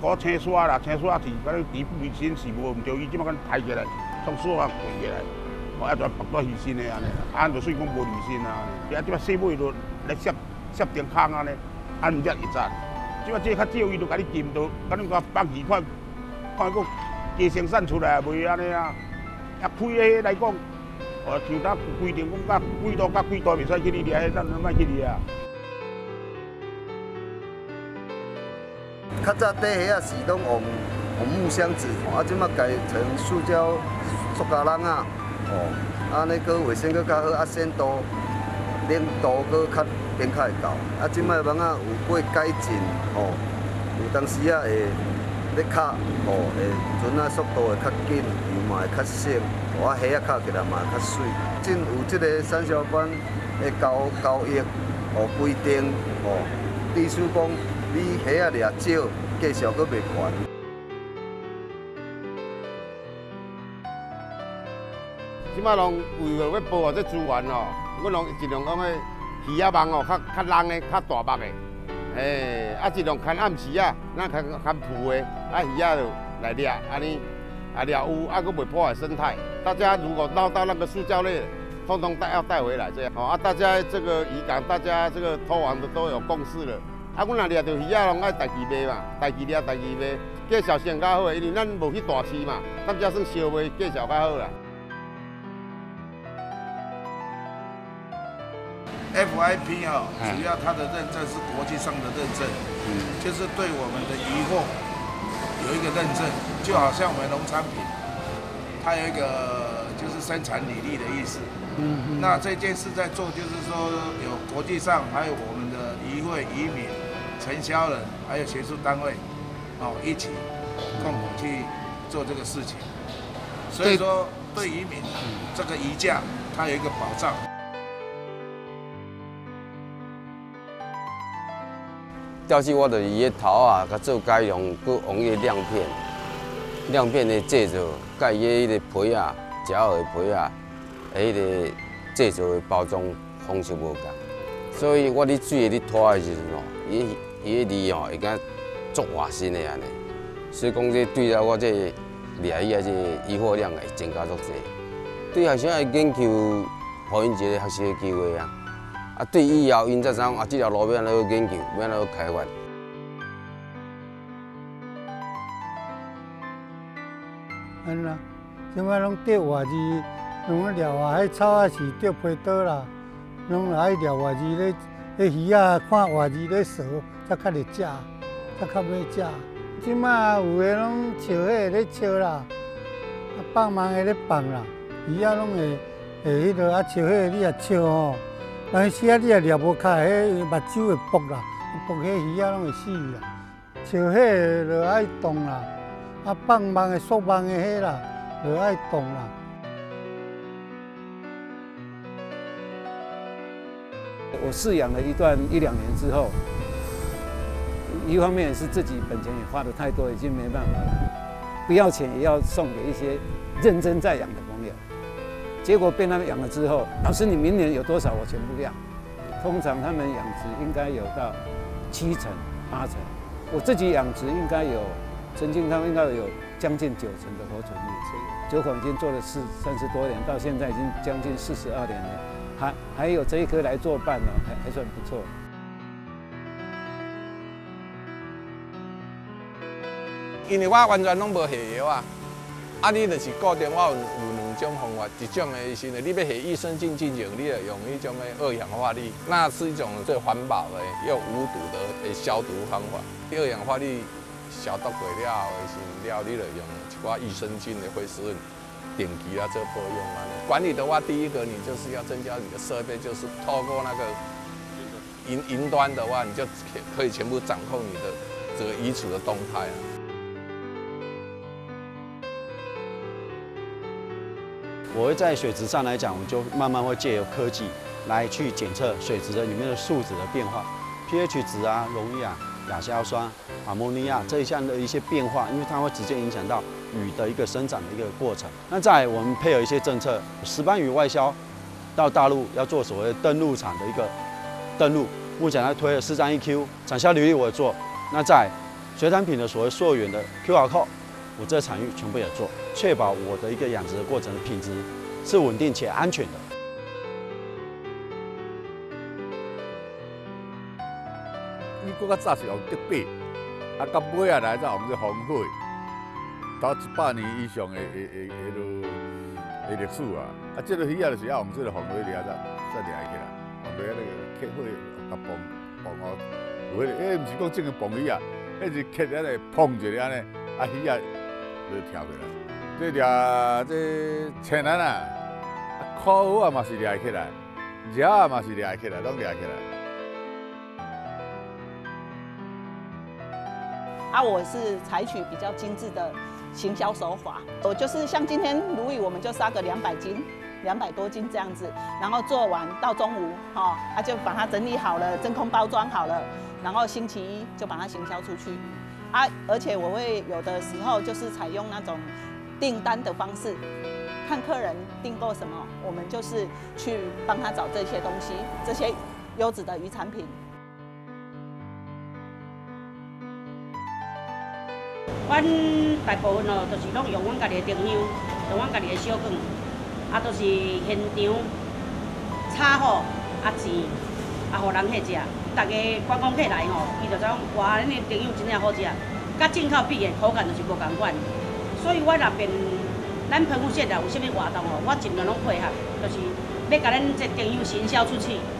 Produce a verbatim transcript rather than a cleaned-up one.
我青刷啦，青刷是甲你底部鱼身是无毋对，伊即摆敢抬起来，从刷啊跪起来，我一全绑到鱼身的安尼，安就算讲无鱼身啊，伊啊即摆细尾就来摄摄电空安尼，安毋则会赞。即摆这较少，伊就甲你禁到，甲你讲放鱼看，看个加生产出来袂安尼啊。啊，开个来讲，哦，像咱规定讲，甲几度甲几度袂使去你掠，咱咱莫去掠啊。 较早底虾啊是拢用用木箱子，啊，即马改成塑胶、塑胶笼啊，哦，安尼个卫生佫较好，啊，鲜度、冷度佫较变较会够。啊，即马网仔有过改进，哦，有当时啊会咧卡，哦，会船啊速度会较紧，油嘛会较省，哦，啊虾啊卡起来嘛会较水。真有即个产销班的交交易，哦规定，哦，意思讲。你虾啊掠少，价数佫袂悬。 即摆拢为了要保护这资源哦，阮拢尽量讲个鱼仔网哦，较较long的、较大目的，诶，啊尽量看暗时啊，咱看看浮的，啊鱼仔就来掠，安尼啊掠有，啊佫袂破坏生态。大家如果捞到那个塑胶类，通通带要带回来这样。哦啊，大家这个渔港，大家这个偷网的都有共识了。啊，阮若掠到鱼仔，拢爱家己卖嘛，家己掠家己卖，价销先较好，因为咱无去大市嘛，咱才算烧卖，价销较好啦。 F I P 哈，主要它的认证是国际上的认证，嗯，就是对我们的渔获有一个认证，就好像我们农产品，它有一个就是生产履历的意思。嗯嗯。那这件事在做，就是说有国际上还有我们的渔会、渔民。承销人还有学术单位，哦，一起共同去做这个事情。所以说，对渔民这个渔价，它有一个保障。 钓起我就是伊个头啊，甲做改良，佮用伊个亮片，亮片的制作，甲伊个迄个皮啊，食好的皮啊，迄个制作的包装方式无共。所以我伫水下咧拖的时阵哦，伊。伊个鱼吼会敢足活身的安尼，所以讲这对了我这掠鱼啊这渔获量会增加足济。对学生的研究，互因一个学习的机会啊。啊，对以后因才知影啊，这条路要安怎研究，要安怎开发。 安啦，即摆拢钓活鱼，拢掠活海草啊，是钓皮刀啦，拢爱掠活鱼咧。迄鱼啊，看活鱼咧烧，才较会食，才较要食。即马有诶拢笑迄咧笑啦，啊放网诶咧放啦，鱼啊拢会会迄落啊笑迄你啊笑吼，但是啊你啊掠无开，迄目睭会爆啦，爆迄鱼啊拢会死啦。笑迄落爱动啦，啊放网诶缩网诶迄啦，落爱动啦。 我饲养了一段一两年之后，一方面是自己本钱也花的太多，已经没办法了，不要钱也要送给一些认真在养的朋友。结果被他们养了之后，老师你明年有多少我全部要。通常他们养殖应该有到七成八成，我自己养殖应该有，曾经他们应该有将近九成的活存率。酒孔已经做了四三十多年，到现在已经将近四十二年了。还还有这一颗来作伴哦，还还算不错。 因为我完全拢无下药啊，啊你就是固定我有有两种方法，一种的是呢，你要下益生菌进前，你要用迄种的二氧化氯，那是一种最环保的又无毒的消毒方法。二氧化氯消毒过了后的时了，你就用一寡益生菌的灰石粉。定期啊，做保养啊。管理的话，第一个你就是要增加你的设备，就是透过那个云云端的话，你就可以全部掌控你的这个移除的动态啊。 我会在水质上来讲，我们就慢慢会借由科技来去检测水质的里面的数值的变化 ，pH 值啊、溶液啊、亚硝酸、阿莫尼亚这一项的一些变化，因为它会直接影响到鱼的一个生长的一个过程。那再来我们配合一些政策，石斑鱼外销到大陆要做所谓的登陆场的一个登陆，目前还推了四张 E Q 产销履历我也做。那在水产品的所谓溯源的 Q R code， 我这场域全部也做，确保我的一个养殖的过程的品质是稳定且安全的。 伊搁较早是用竹筏，啊，到尾啊来才用这风火，到一百年以上的的的的落的历史啊。啊，这个鱼啊就是要用这个风火掠才才掠起来，风火那个客火甲碰碰哦，有迄个，迄毋是讲正个碰鱼啊，迄是客安尼碰一下安尼，啊鱼啊就跳起来。这掠这青兰啊，啊烤好啊嘛是掠起来，热啊嘛是掠起来，拢掠起来。 啊，我是采取比较精致的行销手法，我就是像今天鲈鱼，我们就杀个两百斤，两百多斤这样子，然后做完到中午，哈、哦，啊就把它整理好了，真空包装好了，然后星期一就把它行销出去，啊，而且我会有的时候就是采用那种订单的方式，看客人订购什么，我们就是去帮他找这些东西，这些优质的鱼产品。 阮大部分哦，就是拢用阮家己的中央，用阮家己的小卷，啊，都是现场炒好啊煎，啊，互人去食。大家观光客来吼，伊就知影哇，恁的中央真正好食，甲进口比的口感就是无共款。所以我那边咱澎湖县啊有啥物活动哦，我尽量拢配合，就是要甲咱这中央行销出去。